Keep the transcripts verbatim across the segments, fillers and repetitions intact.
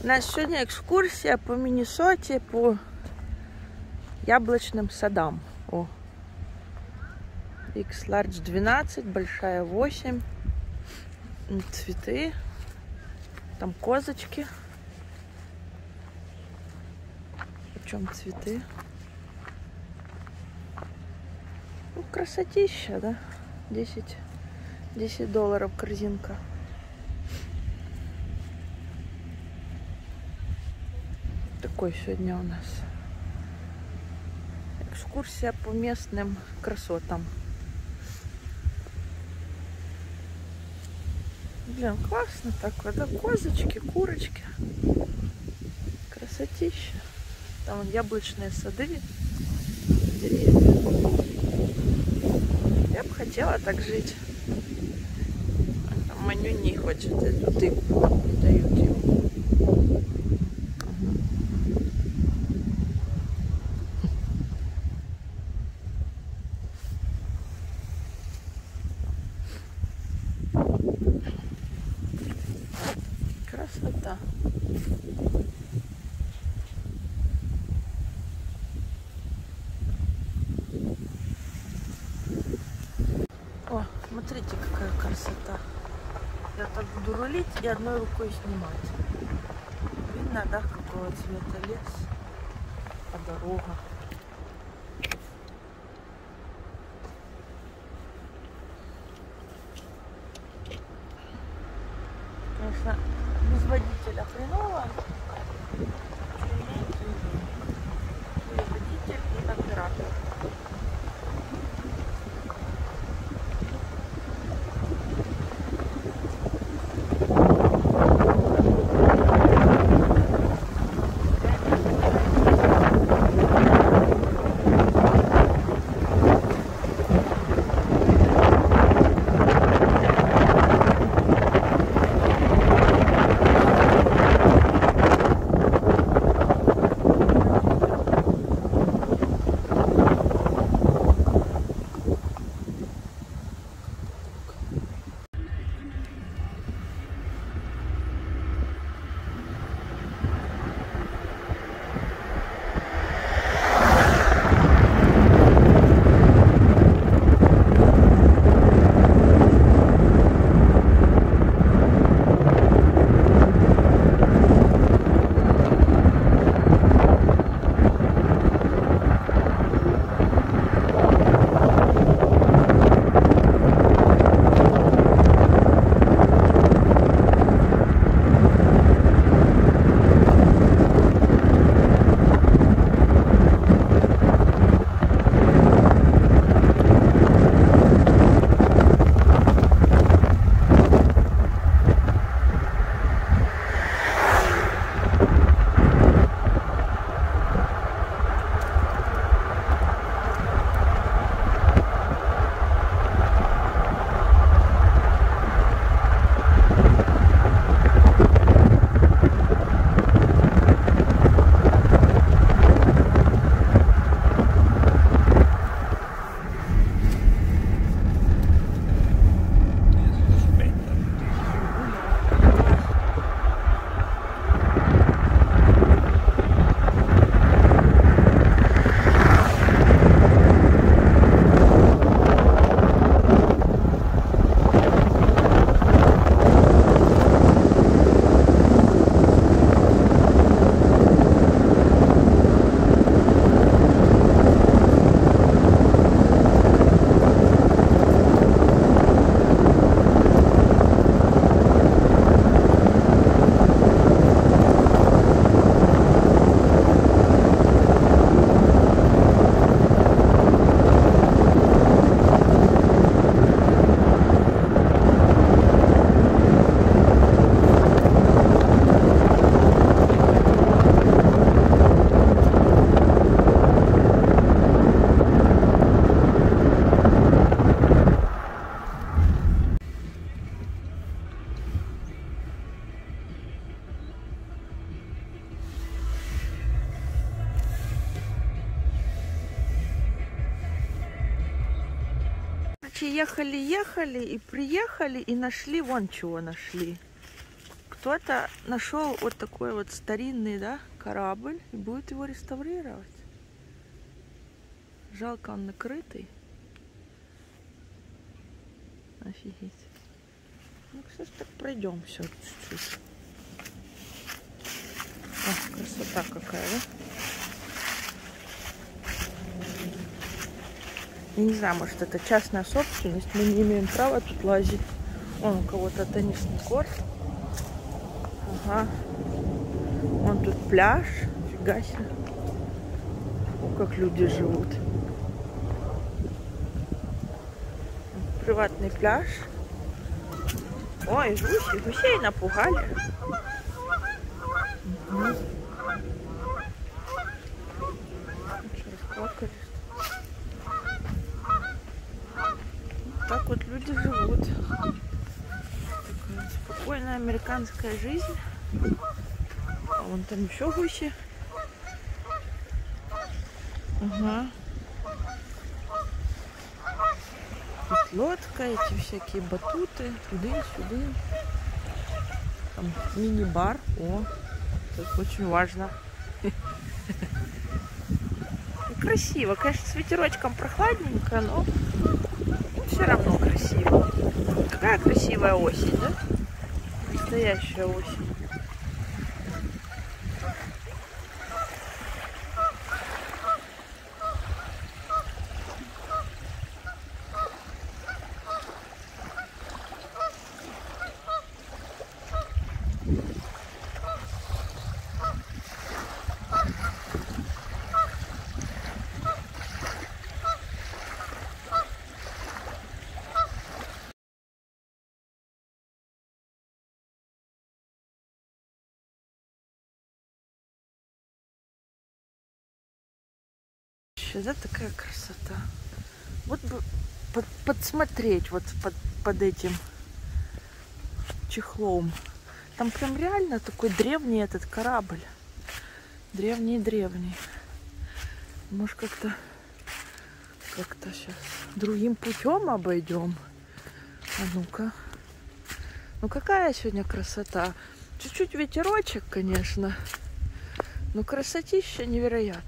У нас сегодня экскурсия по Миннесоте, по яблочным садам. О, X Large двенадцать, большая восемь. Цветы. Там козочки. Почем цветы? Ну, красотища, да? десять, десять долларов корзинка. Такой сегодня у нас экскурсия по местным красотам. Блин, классно так, да, козочки, курочки. Красотища. Там вон яблочные сады, деревья. Я бы хотела так жить. А Маню не хочет эту тыкву, не дают ему. Красота. О, смотрите, какая красота. Я так буду рулить и одной рукой снимать. Видно, да, какого цвета лес, а дорога. Конечно, без водителя хреново. И водитель, и оператор. Ехали-ехали и приехали, и нашли, вон чего нашли. Кто-то нашел вот такой вот старинный, да, корабль и будет его реставрировать. Жалко, он накрытый. Офигеть. Ну, кстати, так пройдем все чуть-чуть. О, красота какая, да? Я не знаю, может, это частная собственность. Мы не имеем права тут лазить. Вон у кого-то теннисный корт. Ага. Вон тут пляж. Фига себе. О, как люди живут. Приватный пляж. Ой, гуси, гусей напугали. Угу. Что, расплакались? Так вот люди живут. Такая спокойная американская жизнь. А вон там еще гуси. Ага. Тут лодка, эти всякие батуты, туды-сюды. Там мини-бар. О, это очень важно. Красиво. Конечно, с ветерочком прохладненько, но все равно красиво. Какая красивая осень, да? Настоящая осень. Да, такая красота. Вот бы под, подсмотреть вот под, под этим чехлом. Там прям реально такой древний этот корабль. Древний-древний. Может, как-то как-то сейчас другим путем обойдем. А ну-ка. Ну какая сегодня красота. Чуть-чуть ветерочек, конечно. Но красотища невероятная.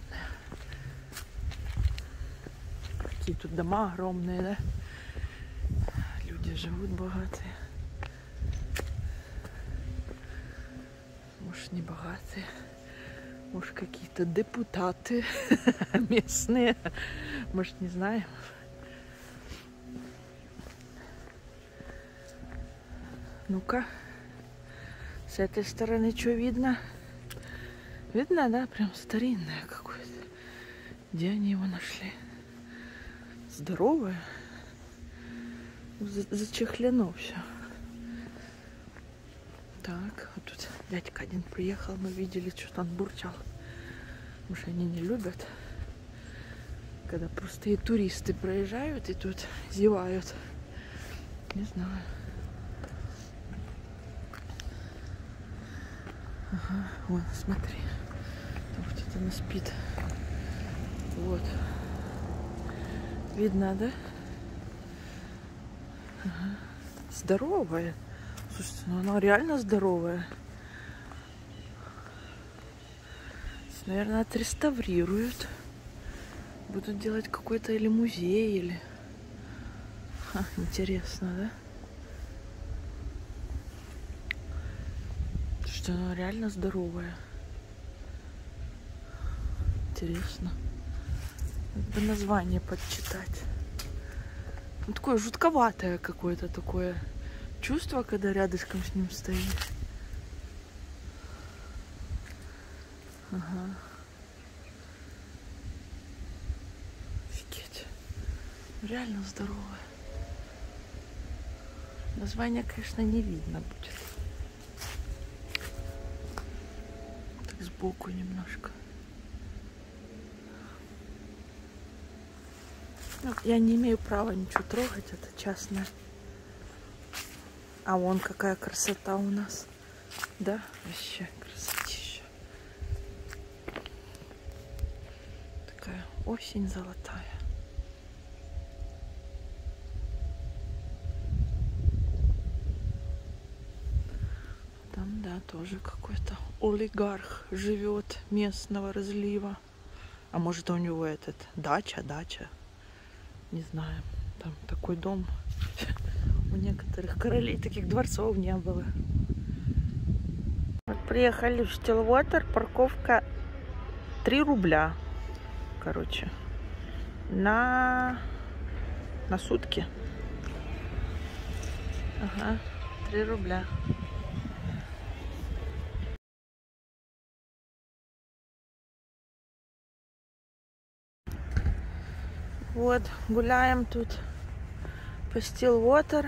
Какие тут дома огромные, да? Люди живут богатые. Может, не богатые. Может, какие-то депутаты местные. Может, не знаю. Ну-ка. С этой стороны что видно? Видно, да? Прям старинное какое-то. Где они его нашли? Здоровое. Зачехлено все. Так, вот тут дядька один приехал, мы видели, что-то он бурчал. Потому что они не любят, когда простые туристы проезжают и тут зевают. Не знаю. Ага, вон, смотри. Там кто-то не спит. Вот. Видно, да? Ага. Здоровая. Слушайте, ну она реально здоровая. Наверное, отреставрируют. Будут делать какой-то или музей, или... Ха, интересно, да? Что она реально здоровая. Интересно. Надо название подчитать. Ну, такое жутковатое какое-то такое чувство, когда рядышком с ним стоишь. Ага. Офигеть. Реально здоровая. Название, конечно, не видно будет. Так сбоку немножко. Ну, я не имею права ничего трогать, это частное. А вон какая красота у нас. Да, вообще красотища. Такая осень золотая. Там, да. тоже какой-то олигарх живет местного разлива. А может, у него этот дача, дача. Не знаю. Там такой дом. У некоторых королей таких дворцов не было. Вот приехали в Стиллвотер. Парковка три рубля. Короче. На, на сутки. Ага. три рубля. Вот, гуляем тут по Стиллвотер.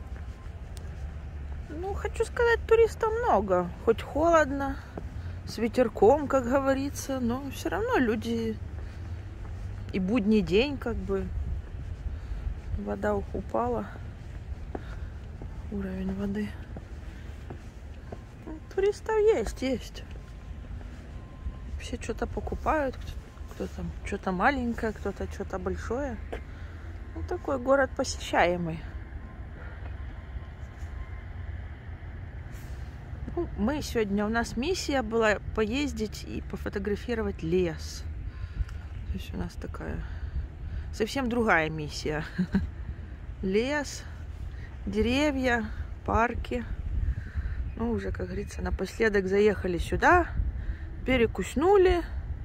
Ну, хочу сказать, туристов много. Хоть холодно, с ветерком, как говорится, но все равно люди... И будний день, как бы. Вода упала. Уровень воды. Ну, туристов есть, есть. Все что-то покупают. Кто-то что-то маленькое, кто-то что-то большое. Ну, такой город посещаемый. Ну, мы сегодня, у нас миссия была поездить и пофотографировать лес. То есть у нас такая совсем другая миссия. Лес, деревья, парки. Ну, уже, как говорится, напоследок заехали сюда, перекуснули.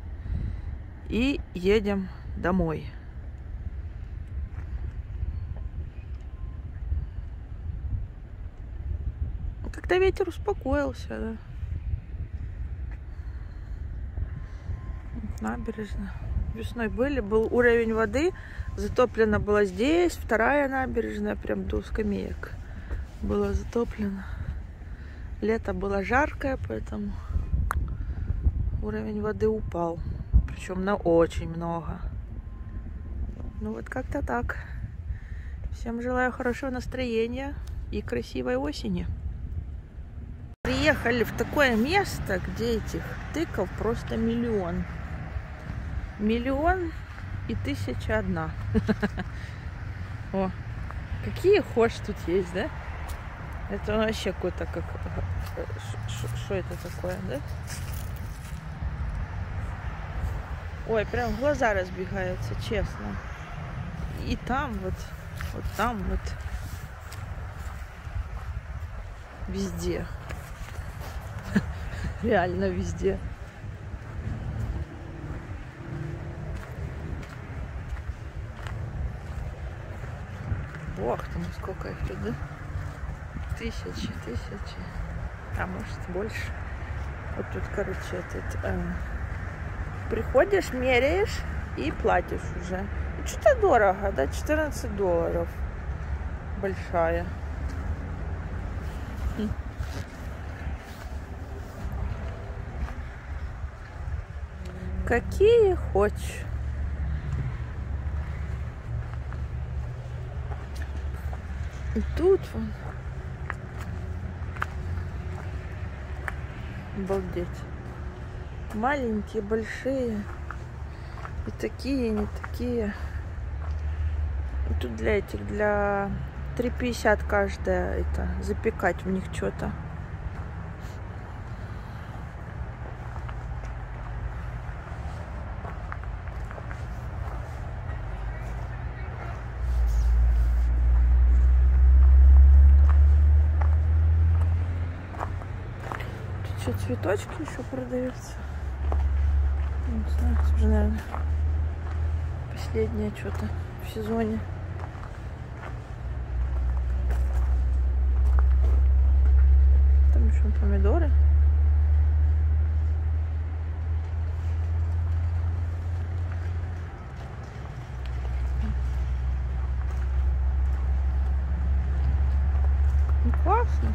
И едем домой. Как-то ветер успокоился, да. Набережная. Весной были, был уровень воды, затоплено было здесь, вторая набережная, прям до скамеек было затоплено. Лето было жаркое, поэтому уровень воды упал. Причем на очень много. Ну вот как-то так. Всем желаю хорошего настроения и красивой осени. Приехали в такое место, где этих тыков просто миллион. Миллион и тысяча одна. О, какие хошь тут есть, да? Это вообще какой-то как... Что это такое, да? Ой, прям глаза разбегаются, честно. И там вот, вот там вот. Везде. Реально везде. Ох, там сколько их тут, да? Тысячи, тысячи. А может больше. Вот тут, короче, этот... Э, приходишь, меряешь и платишь уже. Что-то дорого, да? четырнадцать долларов. Большая. Хм. Какие хочешь. И тут вон. Обалдеть. Маленькие, большие. И такие, и не такие. И тут для этих, для три пятьдесят каждая, это, запекать в них что-то. Тут что, цветочки еще продаются? Не знаю, это уже, наверное, последнее что-то в сезоне. Там еще помидоры. Ну, классно.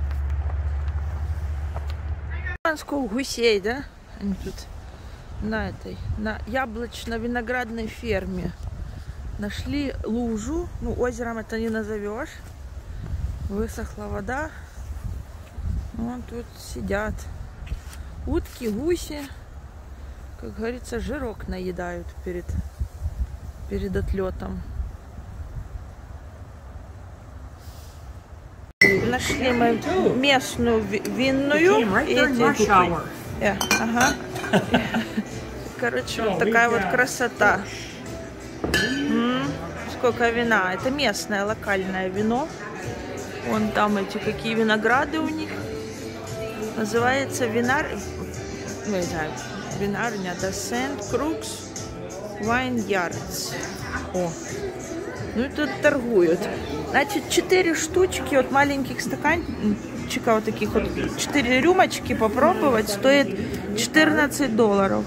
Гусей, да? Они тут на этой, на яблочно-виноградной ферме нашли лужу. Ну, озером это не назовешь. Высохла вода. Вон тут сидят утки, гуси. Как говорится, жирок наедают перед, перед отлетом. нашли мы местную ви- винную. И эти... yeah, ага. Короче, вот такая вот красота. М-м, сколько вина. Это местное, локальное вино. Вон там эти какие винограды у них. Называется винар... Ну, не знаю, винарня, да, Сент Крукс Вайнярдс. О, ну и тут торгуют. Значит, четыре штучки, вот маленьких стаканчиков, вот таких вот, четыре рюмочки попробовать стоит четырнадцать долларов.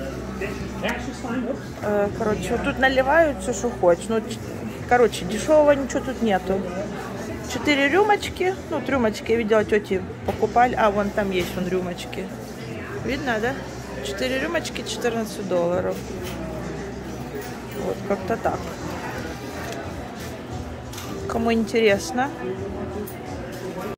Короче, вот тут наливают все, что хочешь. Ну, короче, дешевого ничего тут нету. Четыре рюмочки. Ну, вот рюмочки я видела, тети покупали. А, вон там есть вон рюмочки. Видно, да? Четыре рюмочки, четырнадцать долларов. Вот, как-то так. Кому интересно,